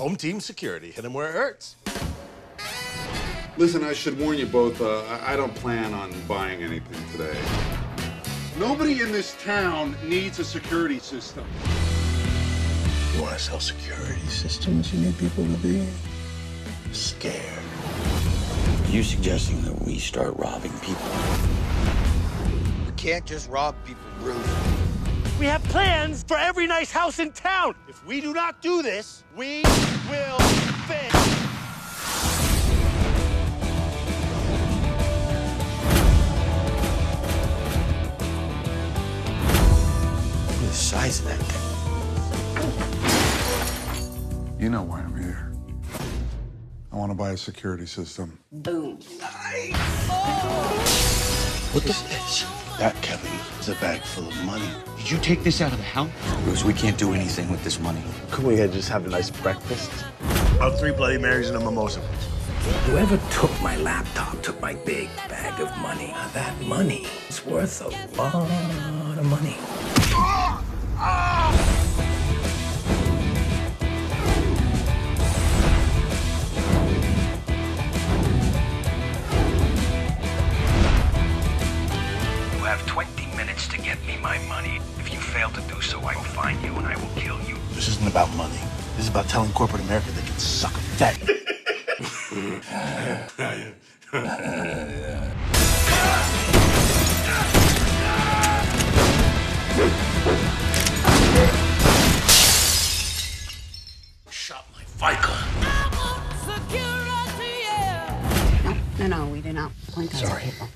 Home team security. Hit him where it hurts. Listen, I should warn you both, I don't plan on buying anything today. Nobody in this town needs a security system. You want to sell security systems? You need people to be scared. Are you suggesting that we start robbing people? We can't just rob people, Bruce. We have plans for every nice house in town. If we do not do this, we will fail. Look at the size of that thing. You know why I'm here. I want to buy a security system. Boom. Nice. What is this? That, Kevin, is a bag full of money. Did you take this out of the house? Bruce, we can't do anything with this money. Couldn't we just have a nice breakfast? About 3 Bloody Marys and a mimosa. Whoever took my laptop took my big bag of money. Now, that money is worth a lot of money. You have 20 minutes to get me my money. If you fail to do so, I will find you and I will kill you. This isn't about money. This is about telling corporate America they can suck a fat. Shot my Vicar. No, we do not point guns at people.